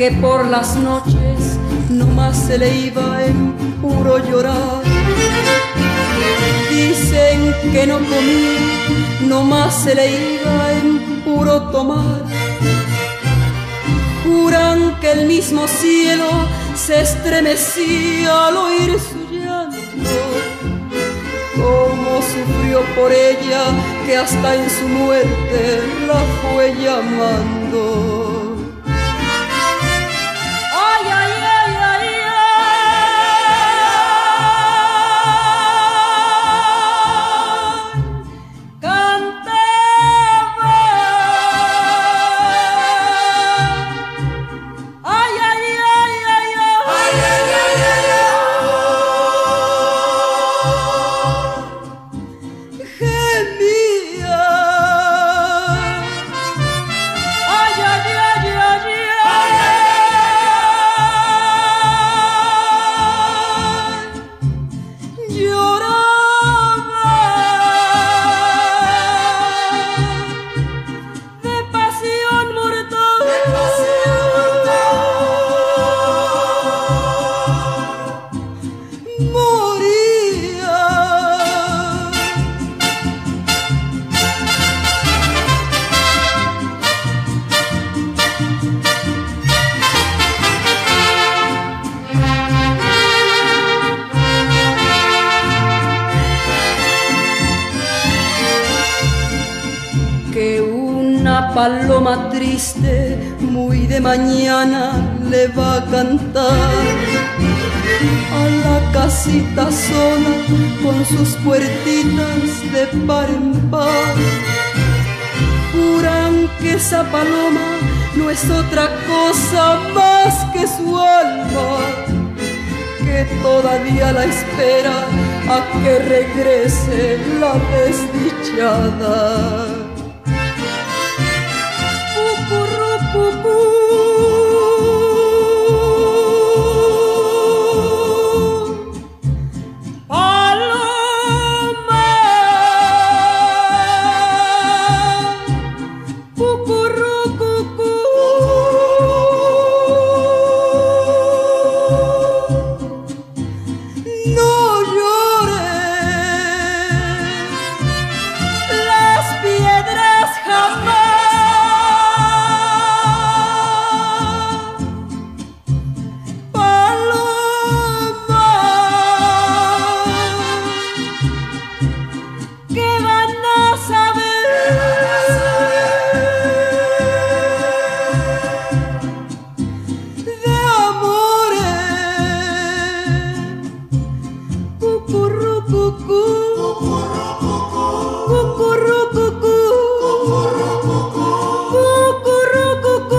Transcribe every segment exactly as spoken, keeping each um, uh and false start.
que por las noches nomás se le iba en puro llorar. Dicen que no comía, nomás se le iba en puro tomar. Juran que el mismo cielo se estremecía al oír su llanto. Cómo sufrió por ella, que hasta en su muerte la fue llamando. Ay, ay, ay, ay, ay, cantaba. Ay, ay, ay, ay, ay, ay, ay, ay, ay, gemía. Ay, ay, ay, ay, ay, lloraba de pasión mortal, de pasión mortal, moría. Que una paloma triste muy de mañana le va a cantar a la casita sola con sus puertitas de par en par. Juran que esa paloma no es otra cosa más que su alma, que todavía la espera a que regrese la desdichada. Cucurrucucú, paloma, cucurrucucú. No llores, las piedras jamás. Paloma, ¿qué van a saber de amores? Cucurrucucú, cucurrucucú, cucurrucucú.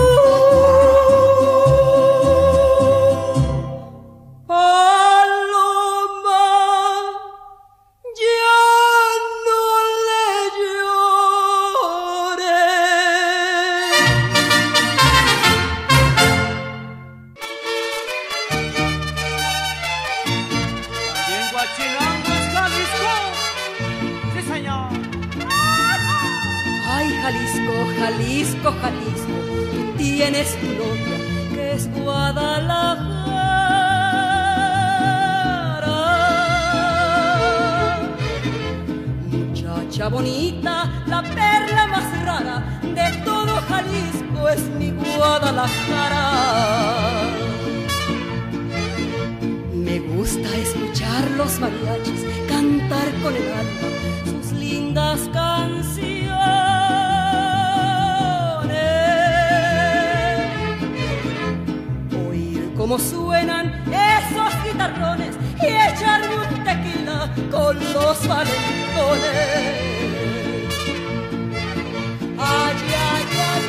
Paloma, ya no le llores. Y en Huachinango es Jalisco. Sí, señor. Ay, Jalisco, Jalisco, Jalisco, tú tienes tu novia que es Guadalajara. Muchacha bonita, la perla más rara de todo Jalisco es mi Guadalajara. Me gusta escuchar los mariachis cantar con el alma sus lindas canciones. Oír cómo suenan esos guitarrones y echarme un tequila con los valentones. Ay, ay, ay,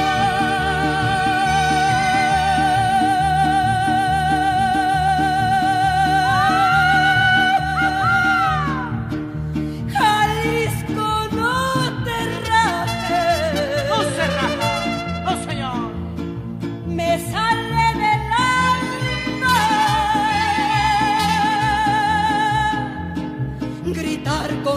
Jalisco, no te rajes. No se raja. No, señor. Me sale del alma gritar con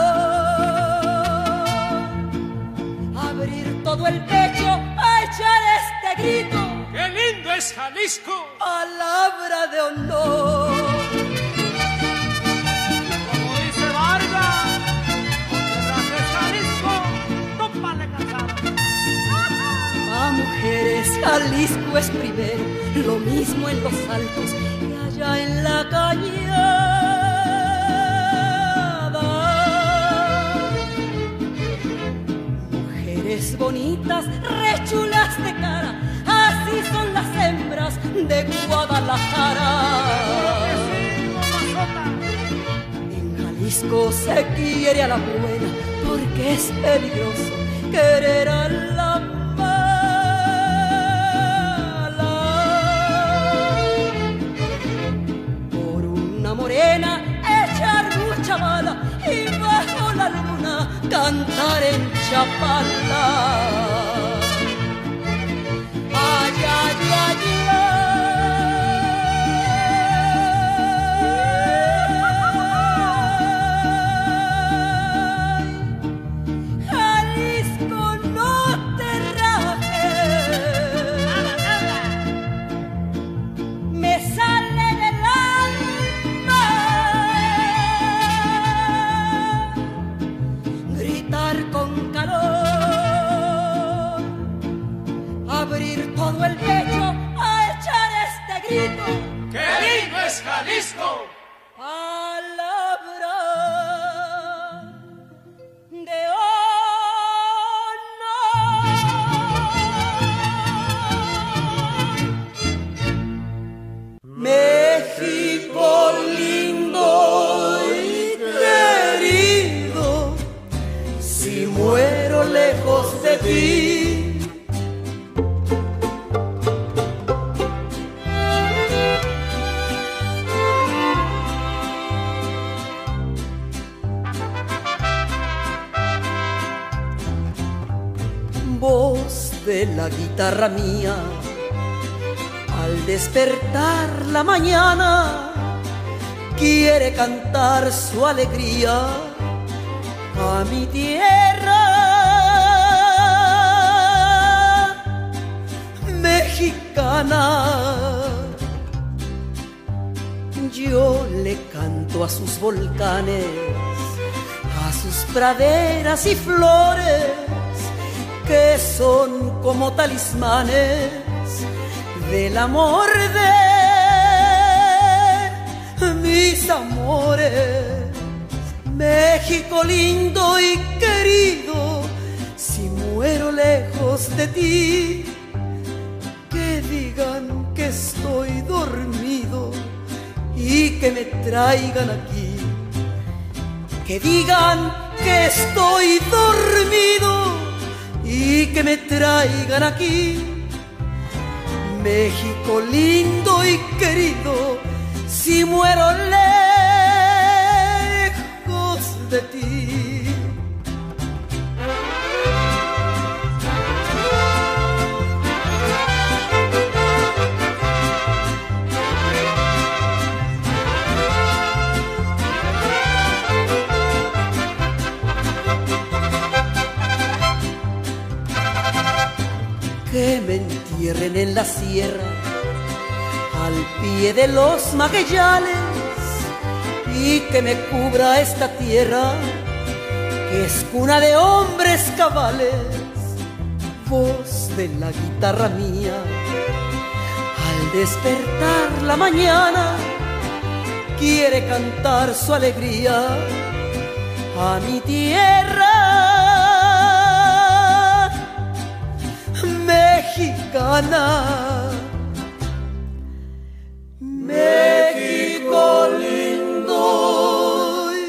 calor, abrir todo el pecho a echar este grito. ¡Qué lindo es Jalisco. Palabra de honor. Como dice Vargas, donde es Jalisco, tópale cansado. A mujeres Jalisco es primero, lo mismo en los altos que allá en la cañada. Mujeres bonitas, rechulas de cara, así son las hembras de Guadalajara. En Jalisco se quiere a la buena porque es peligroso querer a la mala. Por una morena echar mucha bala y bajo la luna cantar en Chapala. Ay, ay, ay, ay. Jalisco, no te rajes. Nada, nada. Me sale del alma gritar con calor, abrir todo el pecho a echar este grito. ¡Qué lindo es Jalisco! Palabra de honor. México lindo y querido, si muero lejos de ti. Voz de la guitarra mía, al despertar la mañana, quiere cantar su alegría a mi tierra mexicana. Yo le canto a sus volcanes, a sus praderas y flores, que son como talismanes del amor de mis amores. México lindo y querido, si muero lejos de ti, que digan que estoy dormido y que me traigan aquí. Que digan que estoy dormido y que me traigan aquí. México lindo y querido, si muero lejos de ti. Que me entierren en la sierra, al pie de los Magallanes, y que me cubra esta tierra, que es cuna de hombres cabales. Voz de la guitarra mía, al despertar la mañana, quiere cantar su alegría a mi tierra mexicana. México lindo y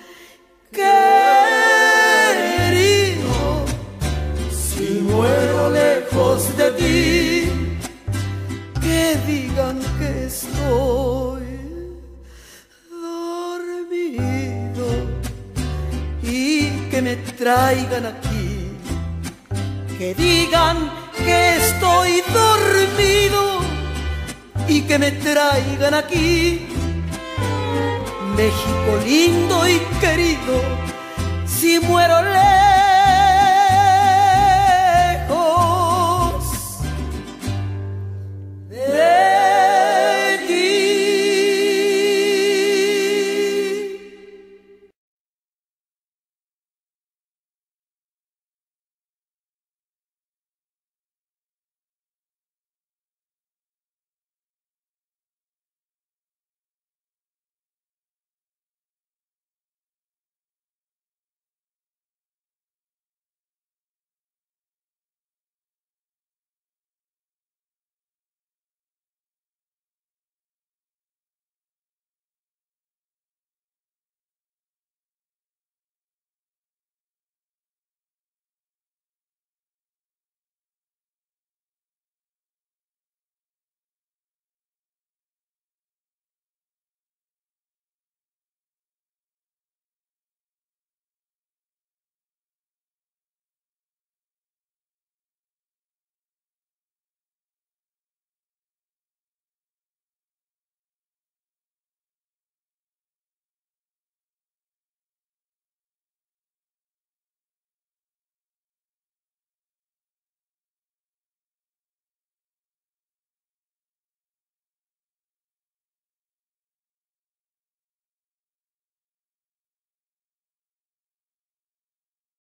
querido, si muero lejos de ti, que digan que estoy dormido y que me traigan aquí. Que digan que estoy dormido y que me traigan aquí. México lindo y querido, si muero